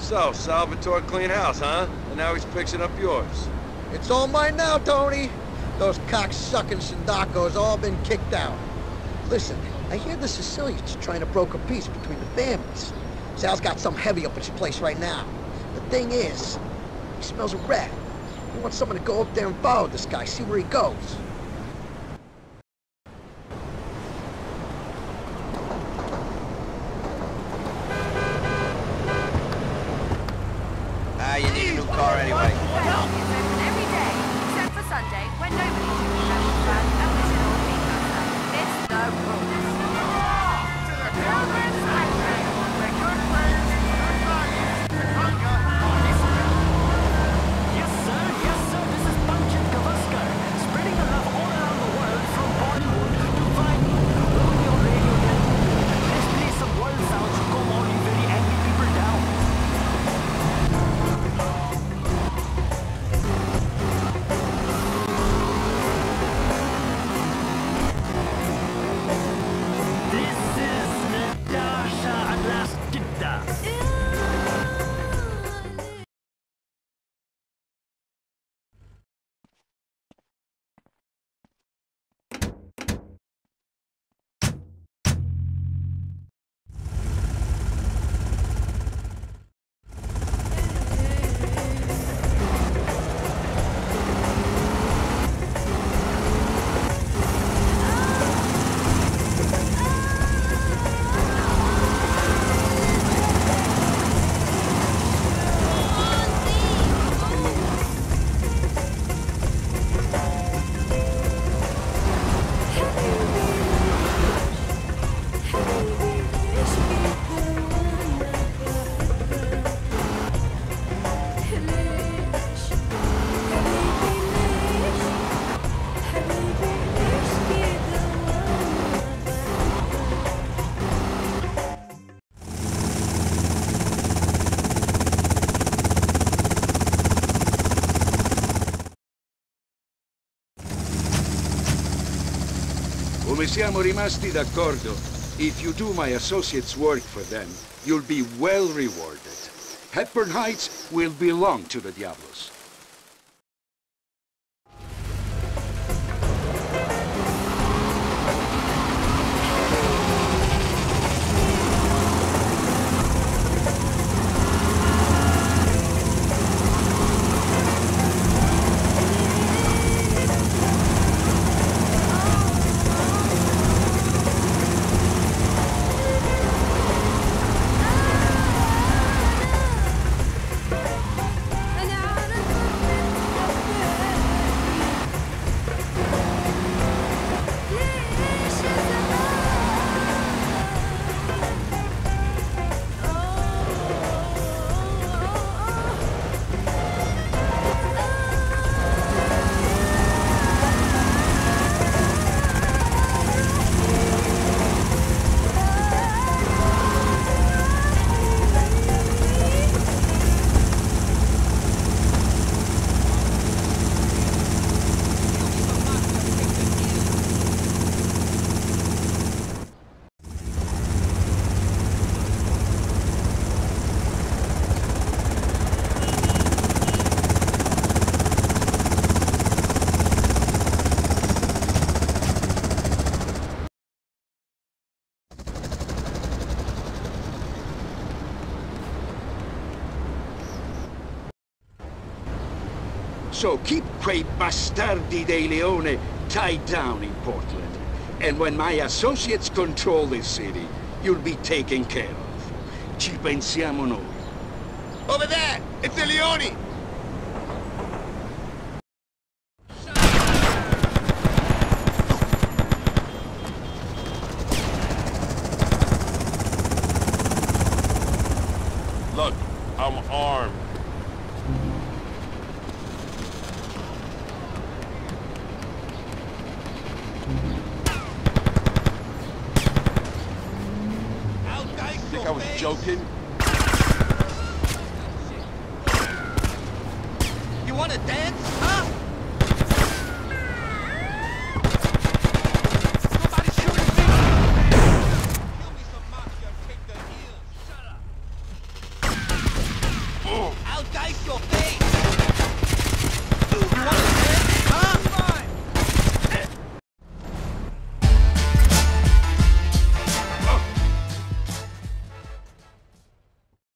So, Salvatore clean house, huh? And now he's fixing up yours. It's all mine now, Tony. Those cocksucking Sindacos all been kicked out. Listen, I hear the Sicilians trying to broker peace between the families. Sal's got some heavy up at his place right now. The thing is, he smells a rat. He wants someone to go up there and follow this guy, see where he goes. You need a new car anyway. Well, it's open every day, except for Sunday, when nobody should be having fun and visit all the people. It's the rules. To the Pilgrim's Factory, where good words, good values, and hunger are disciplined. Yes, sir. Yes, sir. This is Punchin Gavaskar, spreading the love all around the world from Bollywood to Vinyl. Roll your radio then. Let's play some world sounds to calm all you very angry people down. This is Natasha Atlaskita. Come siamo rimasti d'accordo, if you do my associates' work for them, you'll be well rewarded. Hepburn Heights will belong to the Diablos. So keep quei bastardi dei Leone tied down in Portland. And when my associates control this city, you'll be taken care of. Ci pensiamo noi. Over there! It's the Leone! Look, I'm armed. Think I was joking? You wanna dance, huh? Somebody shooting me! Kill me some mafia, take the heels. Shut up! Take your